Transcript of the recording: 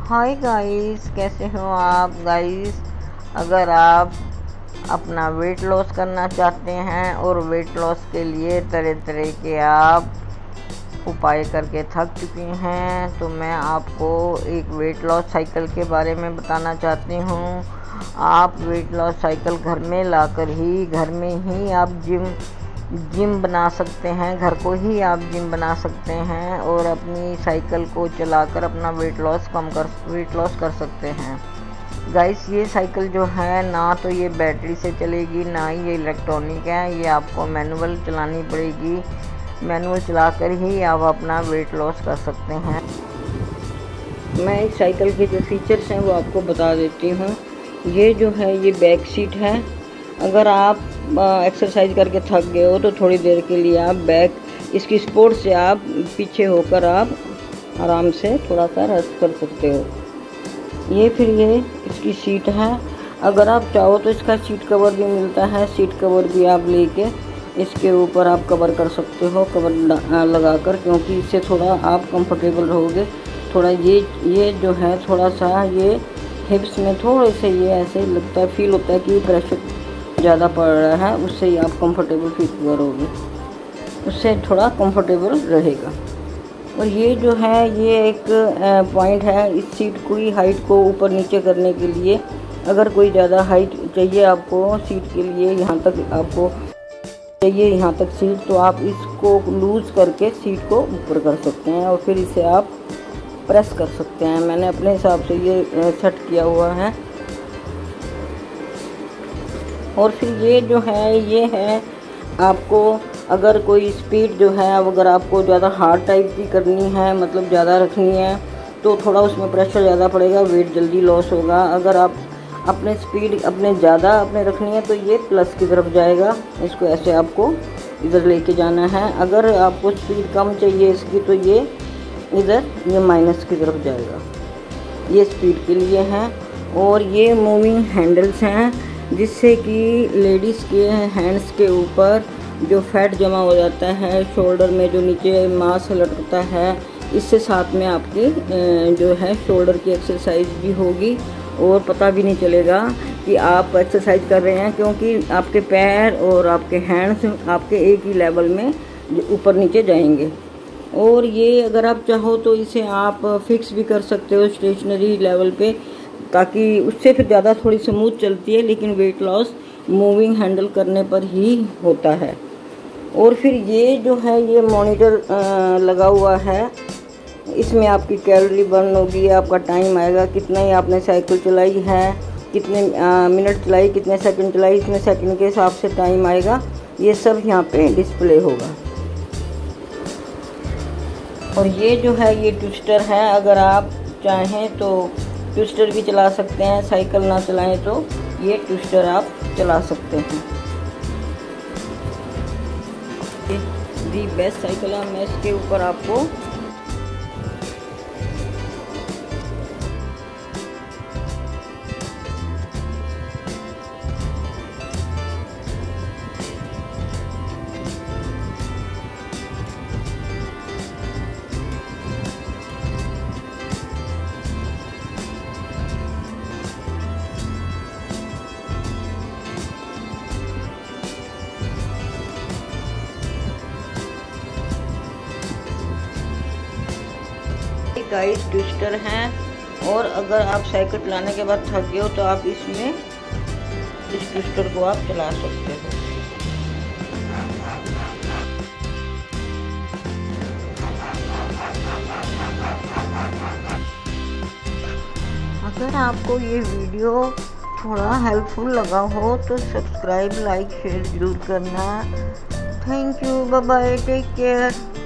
Hi guys, कैसे हो आप गाइस। अगर आप अपना वेट लॉस करना चाहते हैं और वेट लॉस के लिए तरह तरह के आप उपाय करके थक चुके हैं, तो मैं आपको एक वेट लॉस साइकिल के बारे में बताना चाहती हूँ। आप वेट लॉस साइकिल घर में लाकर ही घर में ही आप जिम बना सकते हैं। घर को ही आप जिम बना सकते हैं और अपनी साइकिल को चलाकर अपना वेट लॉस कर सकते हैं। गाइस, ये साइकिल जो है ना तो ये बैटरी से चलेगी, ना ही ये इलेक्ट्रॉनिक है। ये आपको मैनुअल चलानी पड़ेगी। मैनुअल चलाकर ही आप अपना वेट लॉस कर सकते हैं। मैं इस साइकिल के जो फीचर्स हैं वो आपको बता देती हूँ। ये जो है ये बैक सीट है। अगर आप एक्सरसाइज करके थक गए हो तो थोड़ी देर के लिए आप इसकी सपोर्ट से आप पीछे होकर आप आराम से थोड़ा सा रेस्ट कर सकते हो। ये इसकी सीट है। अगर आप चाहो तो इसका सीट कवर भी मिलता है। सीट कवर भी आप लेके इसके ऊपर आप कवर कर सकते हो, कवर लगाकर, क्योंकि इससे थोड़ा आप कंफर्टेबल रहोगे। थोड़ा ये जो है थोड़ा सा ये हिप्स में थोड़े से ये ऐसे लगता है, फील होता है कि प्रेशर ज़्यादा पड़ रहा है, उससे ही आप कंफर्टेबल फील करोगे, उससे थोड़ा कंफर्टेबल रहेगा। और ये जो है ये एक पॉइंट है इस सीट की हाइट को ऊपर नीचे करने के लिए। अगर कोई ज़्यादा हाइट चाहिए आपको सीट के लिए, यहाँ तक आपको चाहिए यहाँ तक सीट, तो आप इसको लूज़ करके सीट को ऊपर कर सकते हैं और फिर इसे आप प्रेस कर सकते हैं। मैंने अपने हिसाब से ये सेट किया हुआ है। और फिर ये जो है ये है आपको, अगर कोई स्पीड जो है, अब अगर आपको ज़्यादा हार्ड टाइप की करनी है, मतलब ज़्यादा रखनी है, तो थोड़ा उसमें प्रेशर ज़्यादा पड़ेगा, वेट जल्दी लॉस होगा। अगर आप अपने स्पीड ज़्यादा रखनी है तो ये प्लस की तरफ जाएगा। इसको ऐसे आपको इधर लेके जाना है। अगर आपको स्पीड कम चाहिए इसकी तो ये इधर ये माइनस की तरफ जाएगा। ये स्पीड के लिए है। और ये मूविंग हैंडल्स हैं, जिससे कि लेडीज़ के हैंड्स के ऊपर जो फैट जमा हो जाता है, शोल्डर में जो नीचे मांस लटकता है, इससे साथ में आपकी जो है शोल्डर की एक्सरसाइज भी होगी और पता भी नहीं चलेगा कि आप एक्सरसाइज कर रहे हैं, क्योंकि आपके पैर और आपके हैंड्स आपके एक ही लेवल में ऊपर नीचे जाएंगे। और ये अगर आप चाहो तो इसे आप फिक्स भी कर सकते हो स्टेशनरी लेवल पे, ताकि उससे फिर ज़्यादा थोड़ी स्मूथ चलती है, लेकिन वेट लॉस मूविंग हैंडल करने पर ही होता है। और फिर ये जो है ये मॉनिटर लगा हुआ है। इसमें आपकी कैलोरी बर्न होगी, आपका टाइम आएगा, कितना ही आपने साइकिल चलाई है, कितने मिनट चलाई, कितने सेकंड चलाई, इसमें सेकंड के हिसाब से टाइम आएगा। ये सब यहाँ पे डिस्प्ले होगा। और ये जो है ये ट्विस्टर है। अगर आप चाहें तो ट्विस्टर भी चला सकते हैं, साइकिल ना चलाएं तो ये ट्विस्टर आप चला सकते हैं। दी बेस्ट साइकिल है। मैं इसके ऊपर आपको गाइस ट्विस्टर हैं। और अगर आप साइकिल चलाने के बाद थक गए हो तो आप इसमें इस ट्विस्टर को आप चला सकते हो। अगर आपको ये वीडियो थोड़ा हेल्पफुल लगा हो तो सब्सक्राइब, लाइक, शेयर ज़रूर करना। Thank you, bye bye, take care.